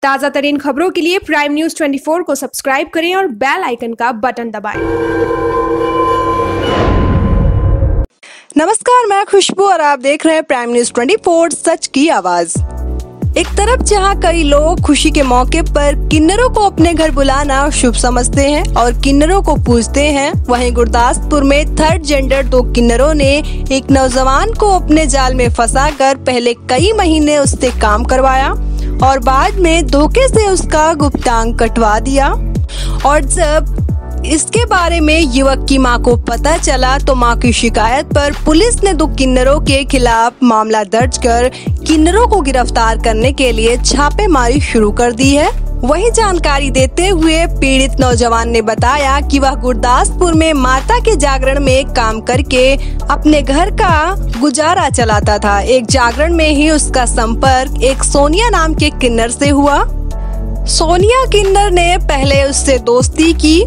ताज़ा तरीन खबरों के लिए प्राइम न्यूज़ 24 को सब्सक्राइब करें और बेल आइकन का बटन दबाएं। नमस्कार, मैं खुशबू और आप देख रहे हैं प्राइम न्यूज़ 24 सच की आवाज। एक तरफ जहां कई लोग खुशी के मौके पर किन्नरों को अपने घर बुलाना शुभ समझते हैं और किन्नरों को पूजते हैं, वहीं गुरदासपुर में थर्ड जेंडर 2 किन्नरों ने एक नौजवान को अपने जाल में फंसाकर पहले कई महीने उससे काम करवाया और बाद में धोखे से उसका गुप्तांग कटवा दिया। और जब इसके बारे में युवक की मां को पता चला तो मां की शिकायत पर पुलिस ने 2 किन्नरों के खिलाफ मामला दर्ज कर किन्नरों को गिरफ्तार करने के लिए छापेमारी शुरू कर दी है। वही जानकारी देते हुए पीड़ित नौजवान ने बताया कि वह गुरदासपुर में माता के जागरण में काम करके अपने घर का गुजारा चलाता था। एक जागरण में ही उसका संपर्क एक सोनिया नाम के किन्नर से हुआ। सोनिया किन्नर ने पहले उससे दोस्ती की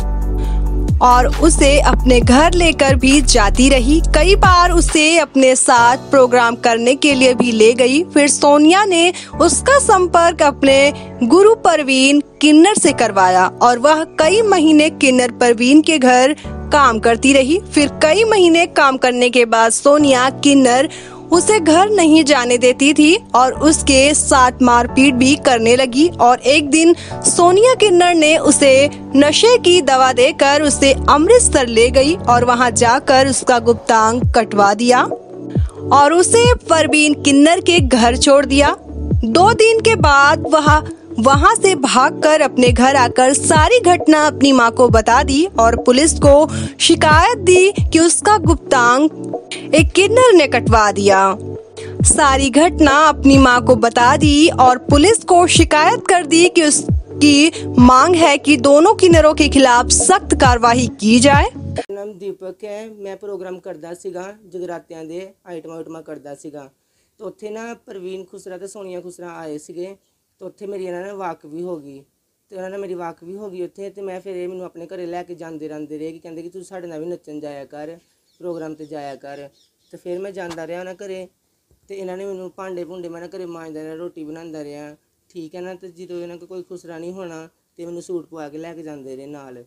और उसे अपने घर लेकर भी जाती रही। कई बार उसे अपने साथ प्रोग्राम करने के लिए भी ले गई। फिर सोनिया ने उसका संपर्क अपने गुरु परवीन किन्नर से करवाया और वह कई महीने किन्नर परवीन के घर काम करती रही। फिर कई महीने काम करने के बाद सोनिया किन्नर उसे घर नहीं जाने देती थी और उसके साथ मारपीट भी करने लगी। और एक दिन सोनिया किन्नर ने उसे नशे की दवा देकर उसे अमृतसर ले गई और वहां जाकर उसका गुप्तांग कटवा दिया और उसे परवीन किन्नर के घर छोड़ दिया। 2 दिन के बाद वहां से भागकर अपने घर आकर सारी घटना अपनी मां को बता दी और पुलिस को शिकायत दी कि उसका गुप्तांग एक किन्नर ने कटवा दिया। सारी घटना अपनी मां को बता दी और पुलिस को शिकायत कर दी कि उसकी मांग है कि दोनों किन्नरों के खिलाफ सख्त कार्रवाई की जाए। नाम दीपक है। मैं प्रोग्राम करदा सीगा, जगरातिਆਂ ਦੇ ਆਈਟਮਾਂ ਕਰਦਾ ਸੀਗਾ। तो ਉੱਥੇ ਨਾ ਪ੍ਰਵੀਨ ਖੁਸਰਾ ਤੇ ਸੋਨੀਆ ਖੁਸਰਾ ਆਏ ਸੀਗੇ ਤੇ ਉੱਥੇ ਮੇਰੀ ਇਹਨਾਂ ਨਾਲ ਵਾਕਫੀ ਹੋ ਗਈ ਤੇ ਉਹਨਾਂ ਨਾਲ ਮੇਰੀ ਵਾਕਫੀ ਹੋ ਗਈ ਉੱਥੇ ਤੇ ਮੈਂ ਫਿਰ ਇਹ ਮੈਨੂੰ ਆਪਣੇ ਘਰੇ ਲੈ ਕੇ ਜਾਂਦੇ ਰਹਿੰਦੇ ਰਹੇ ਕਿ ਕਹਿੰਦੇ ਕਿ ਤੂੰ ਸਾਡੇ ਨਾਲ ਵੀ ਨੱਚਣ ਜਾਇਆ ਕਰ, ਪ੍ਰੋਗਰਾਮ ਤੇ ਜਾਇਆ ਕਰ। ਤੇ ਫਿਰ ਮੈਂ ਜਾਂਦਾ ਰਿਹਾ ਉਹਨਾਂ ਘਰੇ ਤੇ ਇਹਨਾਂ ਨੇ ਮੈਨੂੰ ਭਾਂਡੇ ਭੁੰਡੇ ਮੈਂ ਨਾ ਘਰੇ ਮਾਂਜਦਾ ਰਿਹਾ, ਰੋਟੀ ਬਣਾਉਂਦਾ ਰਿਹਾ, ਠੀਕ ਹੈ ਨਾ। ਤੇ ਜਦੋਂ ਇਹਨਾਂ ਕੋਲ ਕੋਈ ਖੁਸਰਾ ਨਹੀਂ ਹੋਣਾ ਤੇ ਮੈਨੂੰ ਸੂਟ ਪਵਾ ਕੇ ਲੈ ਕੇ ਜਾਂਦੇ ਰਹੇ ਨਾਲ।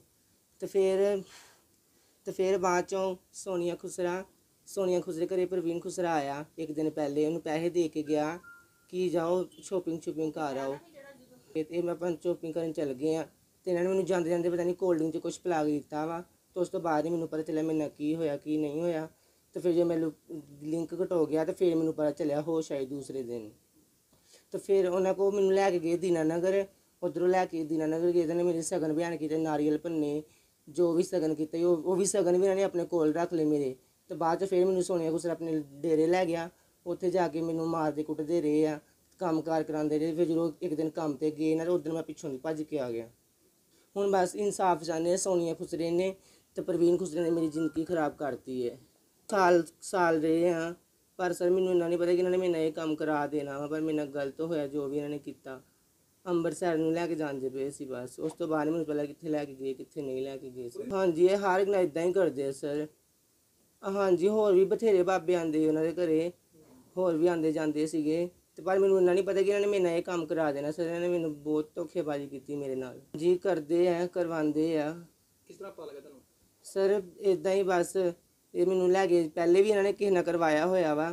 ਤੇ ਫਿਰ ਬਾਅਦ ਚੋਂ ਸੋਨੀਆ ਖੁਸਰੇ ਘਰੇ ਪ੍ਰਵੀਨ ਖੁਸਰਾ ਆਇਆ ਇੱਕ ਦਿਨ ਪਹਿਲੇ। ਉਹਨੂੰ ਪੈਸੇ ਦੇ ਕੇ ਗਿਆ ਕਿ ਜਾਓ ਸ਼ੋਪਿੰਗ ਕਰ ਆਓ। ਤੇ ਮੈਂ ਆਪਾਂ ਸ਼ੋਪਿੰਗ ਕਰਨ ਚੱਲ ਗਏ ਆ ਤੇ ਇਹਨਾਂ ਨੇ ਮੈਨੂੰ ਜਾਂਦੇ ਜਾਂਦੇ ਪਤਾ ਨਹੀਂ ਕੋਲਡ ਡਰਿੰਕ 'ਚ ਕੁਛ ਪਿਲਾ ਕੇ ਦਿੱਤਾ ਵਾ। ਤੇ ਉਸ ਤੋਂ ਬਾਅਦ ਹੀ ਮੈਨੂੰ ਪਤਾ ਚੱਲਿਆ ਮੇਰੇ ਨਾਲ ਕੀ ਹੋਇਆ ਕੀ ਨਹੀਂ ਹੋਇਆ। ਤੇ ਫਿਰ ਜੇ ਮੈਨੂੰ ਲਿੰਕ ਘਟੋ ਗਿਆ ਤੇ ਫਿਰ ਮੈਨੂੰ ਪਤਾ ਚੱਲਿਆ ਹੋਸ਼ ਆਈ ਦੂਸਰੇ ਦਿਨ। ਤੇ ਫਿਰ ਉਹਨਾਂ ਕੋਲ ਮੈਨੂੰ ਲੈ ਕੇ ਗਏ ਦੀਨਾਨਗਰ। ਉੱਧਰੋਂ ਲੈ ਕੇ ਦੀਨਾਨਗਰ ਗਏ ਤੇ ਮੇਰੇ ਸਗਨ ਬਿਆਨ ਕੀਤੇ, ਨਾਰੀਅਲ ਭੰਨੇ, ਜੋ ਵੀ ਸਗਨ ਕੀਤੇ ਉਹ ਵੀ ਸਗਨ ਵੀ ਇਹਨਾਂ ਨੇ ਆਪਣੇ ਕੋਲ ਰੱਖ ਲਏ ਮੇਰੇ। ਤੇ ਬਾਅਦ 'ਚ ਫਿਰ ਮੈਨੂੰ ਸੋਨੀਆ ਖੁਸਰਾ ਆਪਣੇ ਡੇਰੇ ਲੈ ਗਿਆ। ਉੱਥੇ ਜਾ ਕੇ ਮੈਨੂੰ ਮਾਰਦੇ ਕੁੱਟਦੇ ਰਹੇ ਆ, ਕੰਮ ਕਾਰ ਕਰਾਉਂਦੇ ਰਹੇ। ਫਿਰ ਜਦੋਂ ਇੱਕ ਦਿਨ ਕੰਮ ਤੇ ਗਏ ਨਾ ਉਦੋਂ ਮੈਂ ਪਿੱਛੋਂ ਦੀ ਭੱਜ ਕੇ ਆ ਗਿਆ। ਹੁਣ ਬਸ ਇਨਸਾਫ ਚਾਹੁੰਦੇ ਸੋਨੀਆ ਖੁਸਰੇ ਨੇ ਤੇ ਪ੍ਰਵੀਨ ਖੁਸਰੇ ਨੇ ਮੇਰੀ ਜ਼ਿੰਦਗੀ ਖਰਾਬ ਕਰਤੀ ਹੈ। ਸਾਲ ਰਹੇ ਆ ਪਰ ਸਰ ਮੈਨੂੰ ਇਹਨਾਂ ਨਹੀਂ ਪਤਾ ਕਿ ਇਹਨਾਂ ਨੇ ਮੇਰੇ ਨਾਲ ਇਹ ਕੰਮ ਕਰਾ ਦੇਣਾ ਵਾ, ਪਰ ਮੇਰੇ ਨਾਲ ਗਲਤ ਹੋਇਆ ਜੋ ਵੀ ਇਹਨਾਂ ਨੇ ਕੀਤਾ। ਅੰਮ੍ਰਿਤਸਰ ਨੂੰ ਲੈ ਕੇ ਜਾਂਦੇ ਪਏ ਸੀ ਬਸ। ਉਸ ਤੋਂ ਬਾਅਦ ਮੈਨੂੰ ਪਤਾ ਕਿੱਥੇ ਲੈ ਕੇ ਗਏ ਕਿੱਥੇ ਨਹੀਂ ਲੈ ਕੇ ਗਏ ਸੀ। ਹਾਂਜੀ, ਇਹ ਹਰ ਇੱਕ ਨਾਲ ਇੱਦਾਂ ਹੀ ਕਰਦੇ ਆ ਸਰ। ਹਾਂਜੀ, ਹੋਰ ਵੀ ਬਥੇਰੇ ਬਾਬੇ ਆਉਂਦੇ ਉਹਨਾਂ ਦੇ ਘਰੇ, ਹੋਰ ਵੀ ਆਉਂਦੇ ਜਾਂਦੇ ਸੀਗੇ ਤੇ ਪਰ ਮੈਨੂੰ ਇੰਨਾ ਨਹੀਂ ਪਤਾ ਕਿ ਇਹਨਾਂ ਨੇ ਮੇਰੇ ਨਾਲ ਇਹ ਕੰਮ ਕਰਾ ਦੇਣਾ ਸਰ। ਇਹਨਾਂ ਨੇ ਮੈਨੂੰ ਬਹੁਤ ਧੋਖੇਬਾਜ਼ੀ ਕੀਤੀ ਮੇਰੇ ਨਾਲ। ਜੀ ਕਰਦੇ ਆ, ਕਰਵਾਉਂਦੇ ਆ। ਕਿਸ ਤਰ੍ਹਾਂ ਪਤਾ ਲੱਗਾ ਤੁਹਾਨੂੰ? ਸਰ ਇੱਦਾਂ ਹੀ ਬਸ ਇਹ ਮੈਨੂੰ ਲੈ ਕੇ ਪਹਿਲੇ ਵੀ ਇਹਨਾਂ ਨੇ ਕਿਸੇ ਨਾਲ ਕਰਵਾਇਆ ਹੋਇਆ ਵਾ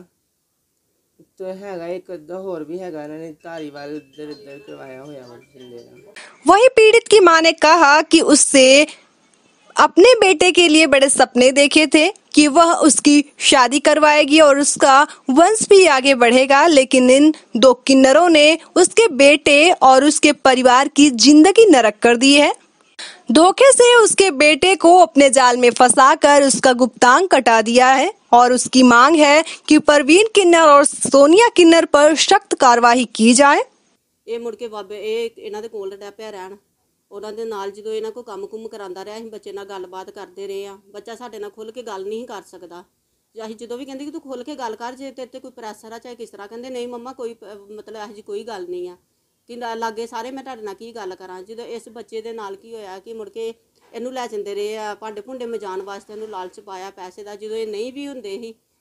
ਤੇ ਹੈਗਾ ਇੱਕ ਅੱਧਾ ਹੋਰ ਵੀ ਹੈਗਾ ਇਹਨਾਂ ਨੇ ਧਾਰੀਵਾਲ ਇੱਧਰ ਕਰਵਾਇਆ ਹੋਇਆ ਵਾ ਜਿੰਦੇ ਨਾਲ। वही पीड़ित की मां ने कहा कि उससे अपने बेटे के लिए बड़े सपने देखे थे कि वह उसकी शादी करवाएगी और उसका वंश भी आगे बढ़ेगा, लेकिन इन 2 किन्नरों ने उसके बेटे और उसके परिवार की जिंदगी नरक कर दी है। धोखे से उसके बेटे को अपने जाल में फंसाकर उसका गुप्तांग कटा दिया है और उसकी मांग है कि परवीन किन्नर और सोनिया किन्नर पर सख्त कार्रवाई की जाए। ਇਹ ਮੁੜ ਕੇ ਬਾਬੇ ਇਹਨਾਂ ਦੇ ਕੋਲ ਡਿਆ ਪਿਆ ਰਹਿਣ। ਉਹਨਾਂ ਦੇ ਨਾਲ ਜਦੋਂ ਇਹਨਾਂ ਕੋਈ ਕੰਮ ਕਰਾਉਂਦਾ ਰਿਹਾ, ਅਸੀਂ ਬੱਚੇ ਨਾਲ ਗੱਲਬਾਤ ਕਰਦੇ ਰਹੇ ਆ। ਬੱਚਾ ਸਾਡੇ ਨਾਲ ਖੁੱਲ੍ਹ ਕੇ ਗੱਲ ਨਹੀਂ ਕਰ ਸਕਦਾ। ਅਸੀਂ ਜਦੋਂ ਵੀ ਕਹਿੰਦੇ ਕਿ ਤੂੰ ਖੁੱਲ੍ਹ ਕੇ ਗੱਲ ਕਰ, ਜੇ ਤੇਰੇ 'ਤੇ ਕੋਈ ਪ੍ਰੈਸ਼ਰ ਆ ਚਾਹੇ ਕਿਸ ਤਰ੍ਹਾਂ, ਕਹਿੰਦੇ ਨਹੀਂ ਮੰਮਾ ਕੋਈ ਮਤਲਬ ਇਹੋ ਜਿਹੀ ਕੋਈ ਗੱਲ ਨਹੀਂ ਆ ਕਿ ਲਾਗੇ ਸਾਰੇ ਮੈਂ ਤੁਹਾਡੇ ਨਾਲ ਕੀ ਗੱਲ ਕਰਾਂ। ਜਦੋਂ ਇਸ ਬੱਚੇ ਦੇ ਨਾਲ ਕੀ ਹੋਇਆ ਕਿ ਮੁੜ ਕੇ ਇਹਨੂੰ ਲੈ ਜਾਂਦੇ ਰਹੇ ਆ ਭਾਂਡੇ ਭੁੰਡੇ ਮਜਾਉਣ ਵਾਸਤੇ, ਇਹਨੂੰ ਲਾਲਚ ਪਾਇਆ ਪੈਸੇ ਦਾ। ਜਦੋਂ ਇਹ ਨਹੀਂ ਵੀ ਹੁੰਦੇ ਸੀ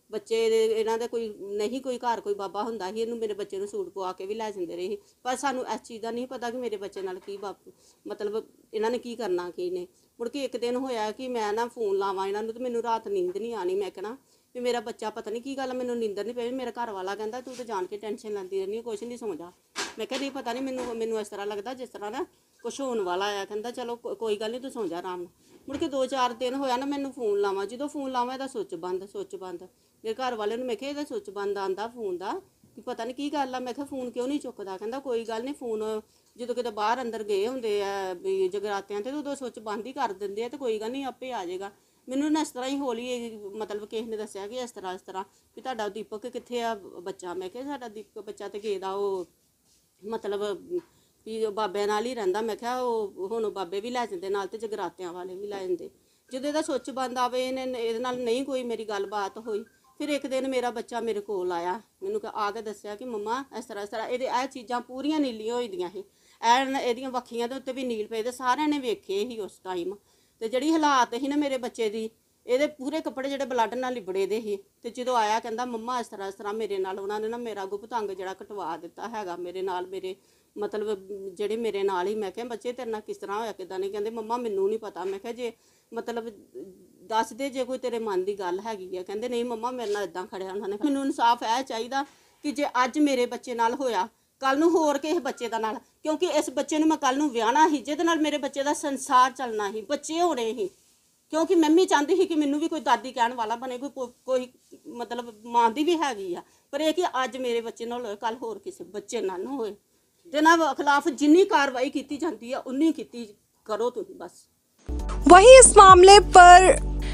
ਬੱਚੇ ਇਹਨਾਂ ਦੇ ਕੋਈ ਨਹੀਂ, ਕੋਈ ਘਰ ਕੋਈ ਬਾਬਾ ਹੁੰਦਾ ਸੀ, ਇਹਨੂੰ ਮੇਰੇ ਬੱਚੇ ਨੂੰ ਸੂਟ ਪਵਾ ਕੇ ਵੀ ਲੈ ਜਾਂਦੇ ਰਹੇ ਸੀ। ਪਰ ਸਾਨੂੰ ਇਸ ਚੀਜ਼ ਦਾ ਨਹੀਂ ਪਤਾ ਕਿ ਮੇਰੇ ਬੱਚੇ ਨਾਲ ਕੀ ਮਤਲਬ ਇਹਨਾਂ ਨੇ ਕੀ ਕਰਨਾ ਕੀ ਨੇ। ਮੁੜ ਕੇ ਇੱਕ ਦਿਨ ਹੋਇਆ ਕਿ ਮੈਂ ਨਾ ਫੋਨ ਲਾਵਾਂ ਇਹਨਾਂ ਨੂੰ ਤੇ ਮੈਨੂੰ ਰਾਤ ਨੀਂਦ ਨਹੀਂ ਆਣੀ। ਮੈਂ ਕਹਿਣਾ ਵੀ ਮੇਰਾ ਬੱਚਾ ਪਤਾ ਨਹੀਂ ਕੀ ਗੱਲ, ਮੈਨੂੰ ਨੀਂਦਰ ਨਹੀਂ ਪਈ। ਮੇਰਾ ਘਰ ਵਾਲਾ ਕਹਿੰਦਾ ਤੂੰ ਤਾਂ ਜਾਣ ਕੇ ਟੈਨਸ਼ਨ ਲੈਂਦੀ ਰਹਿੰਦੀ, ਕੁਛ ਨਹੀਂ, ਸੌਂ ਜਾ। ਮੈਂ ਕਿਹਾ ਨਹੀਂ ਪਤਾ ਨਹੀਂ, ਮੈਨੂੰ ਇਸ ਤਰ੍ਹਾਂ ਲੱਗਦਾ ਜਿਸ ਤਰ੍ਹਾਂ ਨਾ ਕੁਛ ਹੋਣ ਵਾਲਾ ਆ। ਕਹਿੰਦਾ ਚਲੋ ਕੋਈ ਗੱਲ ਨਹੀਂ, ਤੂੰ ਸੌਂ ਜਾ ਆਰਾਮ ਨਾਲ। ਮੁੜ ਕੇ 2-4 ਦਿਨ ਹੋਇਆ ਨਾ, ਮੈਨੂੰ ਫੋਨ ਲਾਵਾਂ, ਜਦੋਂ ਫੋਨ ਲਾਵਾਂ ਇਹਦਾ ਸੁੱਚ ਬੰਦ। ਮੇਰੇ ਘਰ ਵਾਲੇ ਨੂੰ ਮੈਂ ਕਿਹਾ ਇਹਦਾ ਸੁੱਚ ਬੰਦ ਆਂਦਾ ਫੋਨ ਦਾ, ਕਿ ਪਤਾ ਨਹੀਂ ਕੀ ਗੱਲ ਆ। ਮੈਂ ਕਿਹਾ ਫੋਨ ਕਿਉਂ ਨਹੀਂ ਚੁੱਕਦਾ? ਕਹਿੰਦਾ ਕੋਈ ਗੱਲ ਨਹੀਂ, ਫੋਨ ਜਦੋਂ ਕਿਤੇ ਬਾਹਰ ਅੰਦਰ ਗਏ ਹੁੰਦੇ ਆ ਵੀ ਜਗਰਾਤਿਆਂ ਤੇ ਉਦੋਂ ਸੁੱਚ ਬੰਦ ਹੀ ਕਰ ਦਿੰਦੇ ਆ, ਤੇ ਕੋਈ ਗੱਲ ਨਹੀਂ ਆਪੇ ਆ ਜਾਏਗਾ। ਮੈਨੂੰ ਨਾ ਇਸ ਤਰ੍ਹਾਂ ਹੀ ਹੌਲੀ ਮਤਲਬ ਕਿਸੇ ਨੇ ਦੱਸਿਆ ਕਿ ਇਸ ਤਰ੍ਹਾਂ ਵੀ ਤੁਹਾਡਾ ਦੀਪਕ ਕਿੱਥੇ ਆ ਬੱਚਾ। ਮੈਂ ਕਿਹਾ ਸਾਡਾ ਦੀਪਕ ਬੱਚਾ ਤੇ ਗਏ ਦਾ ਉਹ ਮਤਲਬ ਵੀ ਬਾਬਿਆਂ ਨਾਲ ਹੀ ਰਹਿੰਦਾ। ਮੈਂ ਕਿਹਾ ਉਹ ਹੁਣ ਬਾਬੇ ਵੀ ਲੈ ਜਾਂਦੇ ਨਾਲ ਤੇ ਜਗਰਾਤਿਆਂ ਵਾਲੇ ਵੀ ਲੈ ਜਾਂਦੇ। ਜਦੋਂ ਇਹਦਾ ਸੁੱਚ ਬੰਦ ਆਵੇ, ਇਹਦੇ ਨਾਲ ਨਹੀਂ ਕੋਈ ਮੇਰੀ ਗੱਲਬਾਤ ਹੋਈ। ਫਿਰ ਇੱਕ ਦਿਨ ਮੇਰਾ ਬੱਚਾ ਮੇਰੇ ਕੋਲ ਆਇਆ, ਮੈਨੂੰ ਆ ਕੇ ਦੱਸਿਆ ਕਿ ਮੰਮਾ ਇਸ ਤਰ੍ਹਾਂ ਇਹਦੇ ਇਹ ਚੀਜ਼ਾਂ ਪੂਰੀਆਂ ਨੀਲੀਆਂ ਹੋਈ ਦੀਆਂ ਸੀ, ਇਹਦੀਆਂ ਵੱਖੀਆਂ ਦੇ ਉੱਤੇ ਵੀ ਨੀਲ ਪਏ, ਤੇ ਸਾਰਿਆਂ ਨੇ ਵੇਖੇ ਸੀ ਉਸ ਟਾਈਮ। ਤੇ ਜਿਹੜੀ ਹਾਲਾਤ ਸੀ ਨਾ ਮੇਰੇ ਬੱਚੇ ਦੀ, ਇਹਦੇ ਪੂਰੇ ਕੱਪੜੇ ਜਿਹੜੇ ਬਲੱਡ ਨਾਲ ਲਿਬੜੇ ਦੇ ਸੀ। ਤੇ ਜਦੋਂ ਆਇਆ ਕਹਿੰਦਾ ਮੰਮਾ ਇਸ ਤਰ੍ਹਾਂ ਮੇਰੇ ਨਾਲ ਉਹਨਾਂ ਨੇ ਨਾ ਮੇਰਾ ਗੁਪਤ ਜਿਹੜਾ ਕਟਵਾ ਦਿੱਤਾ ਹੈਗਾ ਮੇਰੇ ਨਾਲ, ਮੇਰੇ ਮਤਲਬ ਜਿਹੜੇ ਮੇਰੇ ਨਾਲ ਹੀ। ਮੈਂ ਕਿਹਾ ਬੱਚੇ ਤੇਰੇ ਨਾਲ ਕਿਸ ਤਰ੍ਹਾਂ ਹੋਇਆ, ਕਿੱਦਾਂ ਨਹੀਂ? ਕਹਿੰਦੇ ਮੰਮਾ ਮੈਨੂੰ ਨਹੀਂ ਪਤਾ। ਮੈਂ ਕਿਹਾ ਜੇ ਮਤਲਬ ਦੱਸ ਦੇ ਜੇ ਕੋਈ ਤੇਰੇ ਮਨ ਦੀ ਗੱਲ ਹੈਗੀ ਆ। ਕਹਿੰਦੇ ਨਹੀਂ ਮੰਮਾ ਮੇਰੇ ਨਾਲ ਇਦਾਂ ਖੜਿਆ ਉਹਨਾਂ ਨੇ। ਮੈਨੂੰ ਇਨਸਾਫ ਇਹ ਚਾਹੀਦਾ ਕਿ ਜੇ ਅੱਜ ਮੇਰੇ ਬੱਚੇ ਨਾਲ ਹੋਇਆ, ਕੱਲ ਨੂੰ ਹੋਰ ਕਿਸੇ ਬੱਚੇ ਦਾ ਨਾਲ, ਕਿਉਂਕਿ ਇਸ ਬੱਚੇ ਨੂੰ ਮੈਂ ਕੱਲ ਨੂੰ ਵਿਆਹਣਾ ਸੀ, ਜਿਹਦੇ ਨਾਲ ਮੇਰੇ ਬੱਚੇ ਦਾ ਸੰਸਾਰ ਚੱਲਣਾ ਸੀ, ਬੱਚੇ ਹੋਣੇ ਸੀ। ਕਿਉਂਕਿ ਮੰਮੀ ਚਾਹੁੰਦੀ ਸੀ ਕਿ ਮੈਨੂੰ ਵੀ ਕੋਈ ਦਾਦੀ ਕਹਿਣ ਵਾਲਾ ਬਣੇ, ਕੋਈ ਮਤਲਬ ਮਾਂ ਦੀ ਵੀ ਹੈਗੀ ਆ। ਪਰ ਇਹ ਕਿ ਅੱਜ ਮੇਰੇ ਬੱਚੇ ਨਾਲ ਹੋਏ, ਕੱਲ ਹੋਰ ਕਿਸੇ ਬੱਚੇ ਨਾਲ ਨਾ ਹੋਏ। ਤੇ ਇਹਨਾਂ ਖਿਲਾਫ ਜਿੰਨੀ कार्रवाई की जाती है उन्नी की करो तुम बस। वहीं इस मामले पर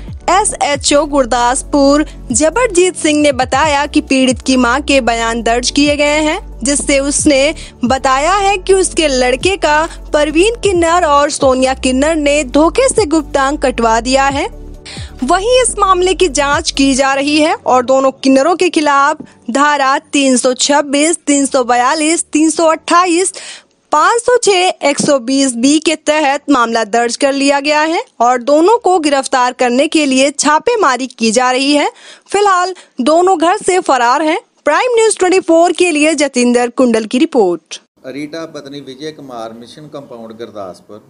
SHO गुरदासपुर जबरजीत सिंह ने बताया कि पीड़ित की मां के बयान दर्ज किए गए हैं, जिससे उसने बताया है कि उसके लड़के का परवीन किन्नर और सोनिया किन्नर ने धोखे से गुप्तांग कटवा दिया है। वहीं इस मामले की जांच की जा रही है और दोनों किन्नरों के खिलाफ धारा 326, 342, 328, 506, 120B के तहत मामला दर्ज कर लिया गया है और दोनों को गिरफ्तार करने के लिए छापेमारी की जा रही है। फिलहाल दोनों घर से फरार हैं। प्राइम न्यूज़ 24 के लिए जतिंदर कुंडल की रिपोर्ट। रीटा पत्नी विजय कुमार मिशन कंपाउंड गुरदासपुर,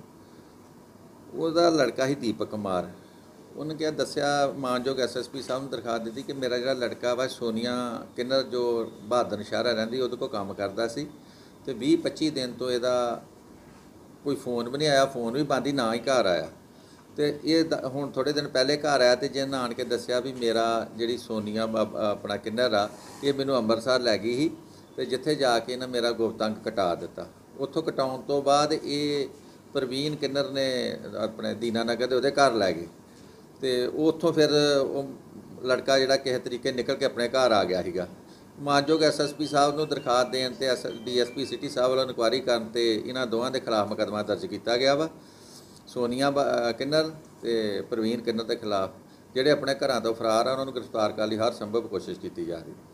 ਉਹਦਾ ਲੜਕਾ ਹੀ ਦੀਪਕ ਕੁਮਾਰ। ਉਹਨੇ ਕਿਹਾ ਦੱਸਿਆ ਮਾਨਯੋਗ SSP ਸਾਹਿਬ ਨੂੰ ਦਰਖਾਸਤ ਦਿੱਤੀ ਕਿ ਮੇਰਾ ਜਿਹੜਾ ਲੜਕਾ ਵਾ ਸੋਨੀਆ ਕਿੰਨਰ ਜੋ ਬਹਾਦਰ ਨਸ਼ਹਿਰਾ ਰਹਿੰਦੀ ਉਹਦੇ ਕੋਲ ਕੰਮ ਕਰਦਾ ਸੀ, ਤੇ 20-25 ਦਿਨ ਤੋਂ ਇਹਦਾ ਕੋਈ ਫੋਨ ਵੀ ਨਹੀਂ ਆਇਆ, ਫੋਨ ਵੀ ਬੰਦ ਹੀ, ਨਾ ਹੀ ਘਰ ਆਇਆ। ਤੇ ਇਹ ਹੁਣ ਥੋੜ੍ਹੇ ਦਿਨ ਪਹਿਲੇ ਘਰ ਆਇਆ, ਤੇ ਜਿਹਨੇ ਆਣ ਕੇ ਦੱਸਿਆ ਵੀ ਮੇਰਾ ਜਿਹੜੀ ਸੋਨੀਆ ਆਪਣਾ ਕਿੰਨਰ ਆ, ਇਹ ਮੈਨੂੰ ਅੰਮ੍ਰਿਤਸਰ ਲੈ ਗਈ ਸੀ, ਤੇ ਜਿੱਥੇ ਜਾ ਕੇ ਇਹਨਾਂ ਮੇਰਾ ਗੁਪਤਾਂਗ ਕਟਾ ਦਿੱਤਾ। ਉੱਥੋਂ ਕਟਾਉਣ ਤੋਂ ਬਾਅਦ ਇਹ ਪ੍ਰਵੀਨ ਕਿੰਨਰ ਨੇ ਆਪਣੇ ਦੀਨਾਨਗਰ ਦੇ ਉਹਦੇ ਘਰ ਲੈ ਗਏ, ਤੇ ਉੱਥੋਂ ਫਿਰ ਉਹ ਲੜਕਾ ਜਿਹੜਾ ਕਿਸੇ ਤਰੀਕੇ ਨਿਕਲ ਕੇ ਆਪਣੇ ਘਰ ਆ ਗਿਆ ਸੀਗਾ। ਮਾਨਯੋਗ SSP ਸਾਹਿਬ ਨੂੰ ਦਰਖਾਸਤ ਦੇਣ ਤੇ DSP ਸਿਟੀ ਸਾਹਿਬ ਵੱਲੋਂ ਇਨਕੁਆਇਰੀ ਕਰਨ ਤੇ ਇਹਨਾਂ ਦੋਵਾਂ ਦੇ ਖਿਲਾਫ ਮੁਕੱਦਮਾ ਦਰਜ ਕੀਤਾ ਗਿਆ ਵਾ। ਸੋਨੀਆ ਕਿੰਨਰ ਤੇ ਪ੍ਰਵੀਨ ਕਿੰਨਰ ਦੇ ਖਿਲਾਫ ਜਿਹੜੇ ਆਪਣੇ ਘਰਾਂ ਤੋਂ ਫਰਾਰ ਆ, ਉਹਨਾਂ ਨੂੰ ਗ੍ਰਿਫਤਾਰ ਕਰਨ ਲਈ ਹਰ ਸੰਭਵ ਕੋਸ਼ਿਸ਼ ਕੀਤੀ ਜਾ ਰਹੀ ਹੈ।